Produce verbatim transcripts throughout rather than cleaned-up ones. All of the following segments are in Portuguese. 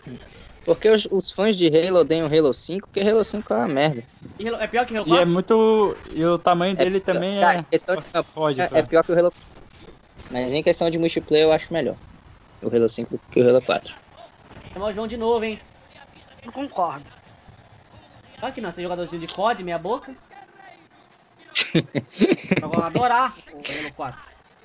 Porque os, os fãs de Halo odeiam Halo cinco, porque Halo cinco é uma merda. E Halo- é pior que Halo E é quatro? muito. E o tamanho dele pior- também cara, é. questão de- Pode, é, é pior que o Halo. Mas em questão de multiplayer eu acho melhor o Halo cinco do que o Halo quatro. Chamar o João de novo, hein? Não concordo. Claro que não, você é jogadorzinho de C O D, meia boca. Nós vamos adorar o Halo quatro.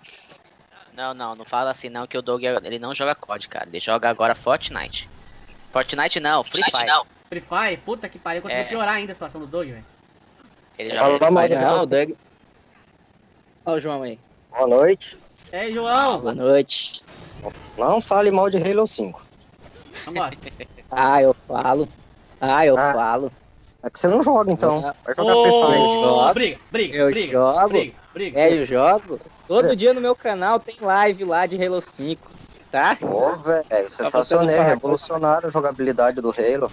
Não, não, não fala assim não, que o Doug ele não joga C O D, cara. Ele joga agora Fortnite. Fortnite não, Free Fire. Free Fire, puta que pariu, conseguiu É. piorar ainda a situação do Doug, velho. Ele Fala joga. mal de Não, o Doug. Olha o João aí. Boa noite. E aí, João? Boa noite. Não fale mal de Halo cinco. Vambora. Ah, eu falo. Ah, eu Ah. falo. É que você não joga, então. Vai jogar Ô, Free Fire. jogo. briga, briga, Eu briga, jogo. briga, briga. É, eu jogo. Todo dia no meu canal tem live lá de Halo cinco, tá? Pô, velho, sensacional, falar. revolucionário a jogabilidade do Halo.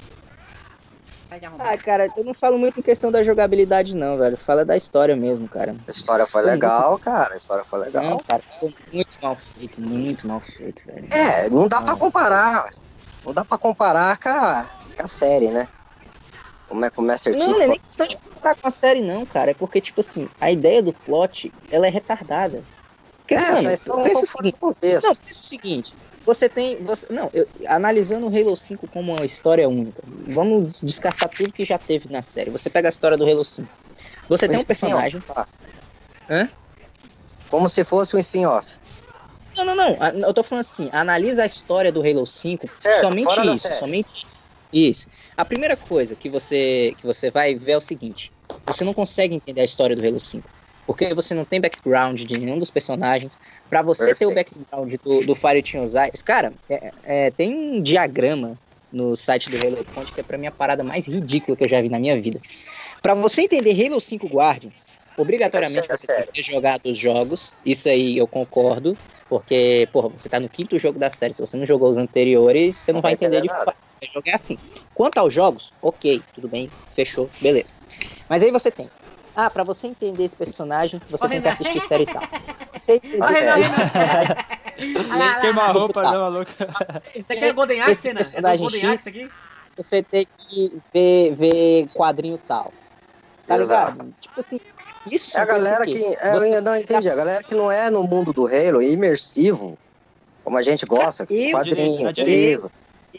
Vai de arrombar. Ah, cara, eu não falo muito em questão da jogabilidade, não, velho. Fala da história mesmo, cara. A história foi legal, cara. A história foi legal. Não, cara, ficou muito mal feito, muito mal feito, velho. É, não dá pra Ah. comparar. Não dá pra comparar com a, com a série, né? Como é que o Master Não, Chief... não é nem questão de comparar com a série, não, cara. É porque, tipo assim, a ideia do plot, ela é retardada. Porque, É, mano, essa aí foi um pensa o pouco seguinte, fora do contexto. não, pensa o seguinte, você tem, você, não, eu, analisando o Halo cinco como uma história única, vamos descartar tudo que já teve na série. Você pega a história do Halo cinco. Você tem um personagem... Tá. Hã? Como se fosse um spin-off. Não, não, não. a- Eu tô falando assim, analisa a história do Halo cinco, Certo, somente fora da isso, série. somente isso. A primeira coisa que você, que você vai ver é o seguinte, você não consegue entender a história do Halo cinco, porque você não tem background de nenhum dos personagens. Pra você ter o Perfeito. background do, do Fireteam Osiris, cara, é, é, tem um diagrama no site do Halo Point que é pra mim a parada mais ridícula que eu já vi na minha vida. Pra você entender Halo cinco Guardians, obrigatoriamente É você tem que ter jogado os jogos, isso aí eu concordo, porque, porra, você tá no quinto jogo da série, se você não jogou os anteriores, você não, Não vai vai entender entender de nada. fato. Vai jogar assim. Quanto aos jogos, ok, tudo bem, fechou, beleza. Mas aí você tem, ah, pra você entender esse personagem, você Ô, tem que Renan. assistir série e tal. Você, A Ô, Renan, série. Renan. Queima a roupa, Tá. deu uma louca. Isso aqui é Golden Axe, Esse Renan? É do personagem Golden X. Axe isso aqui? você tem que ver, ver quadrinho tal. Tá Exato. ligado? Tipo assim, isso É a galera porque que... É, você- eu não entendi. A galera que não é no mundo do Halo, imersivo, como a gente gosta, Eu, quadrinho, direito, tem direito. livro.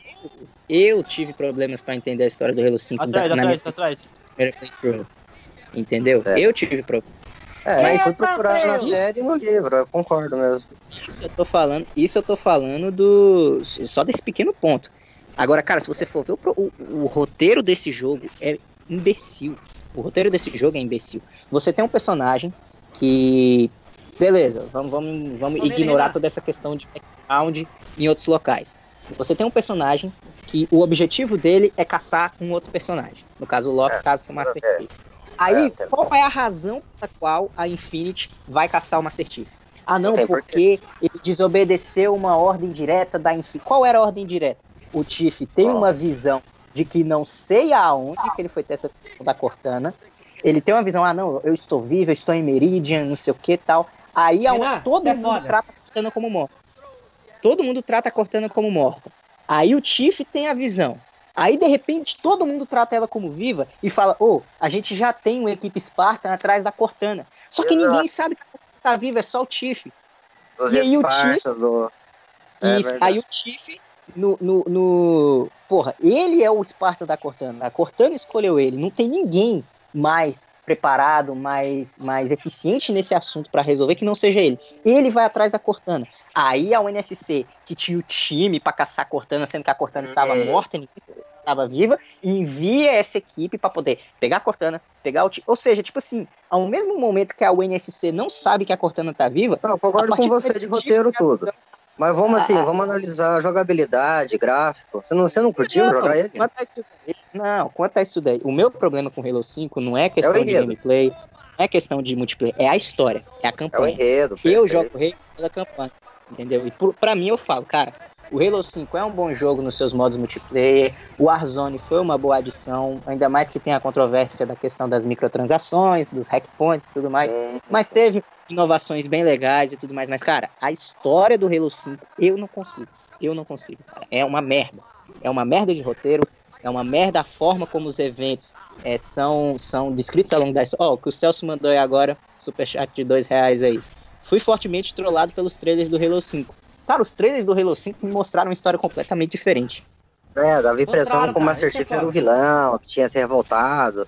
Eu tive problemas pra entender a história do Halo cinco Atrás, na atrás, minha atrás. primeira playthrough. Entendeu? É. Eu tive problema. É, Mas- eu fui procurar na série e no livro, eu concordo mesmo. Isso eu tô falando, isso eu tô falando do só desse pequeno ponto. Agora, cara, se você for ver o, pro- o, o roteiro desse jogo é imbecil. O roteiro desse jogo é imbecil. Você tem um personagem que, beleza, vamos, vamos, vamos Tô vendo, ignorar Renan. toda essa questão de background em outros locais. Você tem um personagem que o objetivo dele é caçar um outro personagem. No caso, o Loki, É, caso o Master é. Chief. Aí, É, entendo. qual é a razão pela qual a Infinity vai caçar o Master Chief? Ah, não, Tem porque ele desobedeceu uma ordem direta da Infinity. Qual era a ordem direta? O Chief tem Qual? uma visão de que não sei aonde que ele foi ter essa visão da Cortana. Ele tem uma visão, ah, não, eu estou vivo, eu estou em Meridian, não sei o que tal. Aí a- Renan, todo é mundo foda. trata a Cortana como morta. Todo mundo trata a Cortana como morta. Aí o Chief tem a visão. Aí, de repente, todo mundo trata ela como viva e fala, ô, a gente já tem uma equipe Spartan atrás da Cortana. Só que Exato. ninguém sabe que a Cortana tá viva, é só o Chief. Dos E aí o Espartas, do... É Isso. verdade. Aí o Chief, no, no, no- Porra, ele é o Spartan da Cortana. A Cortana escolheu ele. Não tem ninguém mais preparado, mais, mais eficiente nesse assunto pra resolver que não seja ele. Ele vai atrás da Cortana. Aí a U N S C, que tinha o time pra caçar a Cortana, sendo que a Cortana estava Hum. morta, ninguém estava viva, envia essa equipe pra poder pegar a Cortana, pegar o time. Ou seja, tipo assim, ao mesmo momento que a U N S C não sabe que a Cortana tá viva, Não, eu a concordo partir com do você momento de que roteiro a- tudo. Mas vamos assim, Ah, vamos analisar a jogabilidade, gráfico. Você não, você não curtiu Não, jogar ele? Quanto a isso daí, não, quanto a isso daí, o meu problema com Halo cinco não é questão É o de enredo. gameplay, não é questão de multiplayer, é a história, é a É o campanha. enredo. eu perfeito. jogo Halo pela campanha, entendeu? E por, pra mim eu falo, cara, o Halo cinco é um bom jogo nos seus modos multiplayer, o Warzone foi uma boa adição, ainda mais que tem a controvérsia da questão das microtransações, dos hackpoints e tudo mais, Sim, sim, mas sim. teve inovações bem legais e tudo mais, mas cara, a história do Halo cinco eu não consigo, eu não consigo, cara, é uma merda. É uma merda de roteiro, é uma merda a forma como os eventos é, são, são descritos ao longo da história. Ó, o que o Celso mandou aí agora, superchat de dois reais aí. Fui fortemente trollado pelos trailers do Halo cinco. Cara, os trailers do Halo cinco me mostraram uma história completamente diferente. É, dava a impressão Mostraram, que o cara, Master isso é Chief era o foda. vilão, que tinha se revoltado.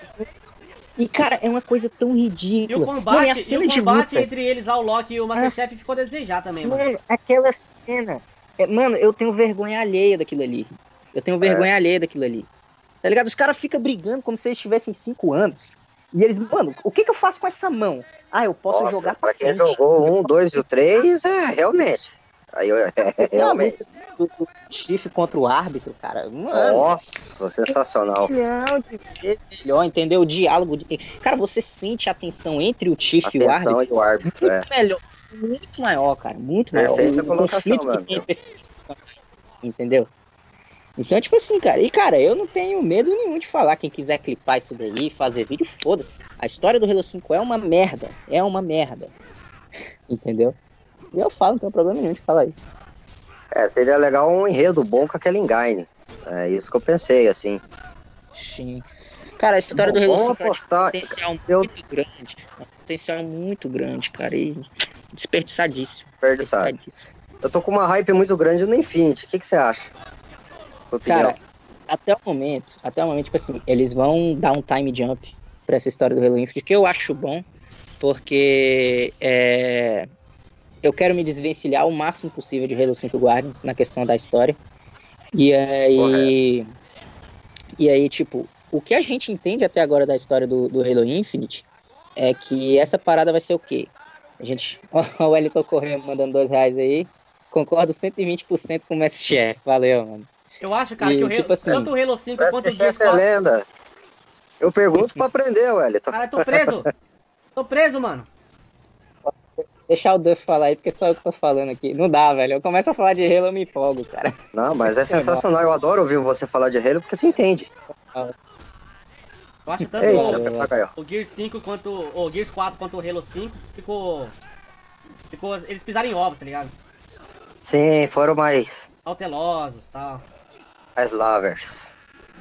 E, cara, é uma coisa tão E ridícula. o Mano, combate, e a e cena o de combate luta. entre eles, ao Loki e o Master Nossa. Chief, ficou a desejar também, mano. Mano, aquela cena. É, mano, eu tenho vergonha alheia daquilo ali. Eu tenho vergonha alheia daquilo ali. Tá ligado? Os caras ficam brigando como se eles tivessem cinco anos. E eles, mano, o que que eu faço com essa mão? Ah, eu posso Nossa, jogar pra quem frente. jogou um, dois e o três, é, realmente. Aí, eu- é, realmente. O Chief contra o árbitro, cara. Mano, Nossa, sensacional. não, de jeito melhor, entendeu? O diálogo. De... Cara, você sente a tensão entre o Chief e o árbitro. Atenção e o árbitro, é. Muito melhor. Muito maior, cara. Muito maior. Perfeita O colocação, conflito que mano. tem entre esses- Entendeu? Então, tipo assim, cara. E, cara, eu não tenho medo nenhum de falar. Quem quiser clipar isso daí, fazer vídeo, foda-se. A história do Halo cinco é uma merda. É uma merda. Entendeu? E eu falo, não tem problema nenhum de falar isso. É, seria legal um enredo bom com aquela engine. É isso que eu pensei, assim. Sim. Cara, a história do Bom, Halo vamos cinco é um apostar. potencial Eu- muito grande. É um potencial muito grande, cara. E desperdiçadíssimo. Desperdiçado. Desperdiçadíssimo. Eu tô com uma hype muito grande no Infinity. O que, que você acha? Sua opinião? Cara, até o momento, até o momento, tipo assim, eles vão dar um time jump pra essa história do Halo Infinite, que eu acho bom, porque é, eu quero me desvencilhar o máximo possível de Halo cinco Guardians na questão da história. E aí, e aí, tipo, o que a gente entende até agora da história do, do Halo Infinite é que essa parada vai ser o quê? A gente, ó, o Wellington Correia mandando dois reais aí, concordo cento e vinte por cento com o Mestre Chef, valeu, mano. Eu acho, cara, E, que o Halo, tipo assim, tanto o Halo cinco quanto o Esse Gears chefe é quatro... lenda. Eu pergunto pra aprender, Wellington. Cara, tô preso! Tô preso, mano. Deixar o Duff falar aí, porque só eu que tô falando aqui. Não dá, velho. Eu começo a falar de Halo, eu me empolgo, cara. Não, mas é sensacional. Eu adoro ouvir você falar de Halo porque você entende. Eu acho tanto Eita, o, papagaio. o Gears cinco quanto o Gears quatro quanto o Halo cinco ficou... Ficou... Eles pisaram em ovos, tá ligado? Sim, foram mais, Cautelosos e tal. mais lovers.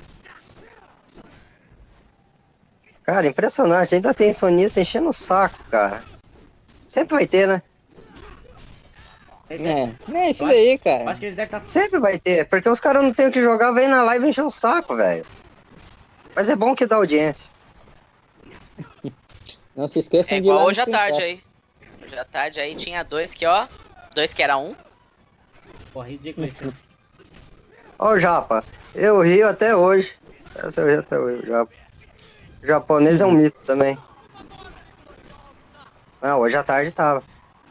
Cara, impressionante. Ainda tem sonista enchendo o saco, cara. Sempre vai ter, né? Eles devem- É, é isso Eu daí, Eu cara. acho que eles devem estar... Sempre vai ter. Porque os caras não tem o que jogar, vem na live e encher o saco, velho. Mas é bom que dá audiência. Não se esqueçam É de ir lá igual no hoje à Stream tarde Chat. aí. Hoje à tarde aí tinha dois que, ó. Dois que era um. Pô, ridículo isso. Ó o Japa. Eu rio até hoje. Essa eu rio até hoje, o Japa. O japonês é um mito também. Não, hoje à tarde tava.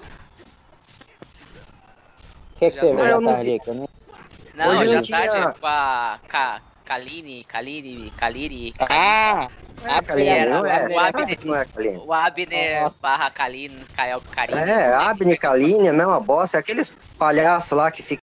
O que que teve Ah, hoje eu à não tarde vi. aí? que eu nem- Não, Hoje hoje não à tinha- tarde com a Ka, Kaline, Kaline, Kaliri. Ah! Não é, Kaline, era não é. o Você Abner. sabe que não é, Kaline. O Abner Nossa. barra Kaline, Kael Kaline. É, Abne, Kaline, a mesma bosta. É aqueles palhaços lá que ficam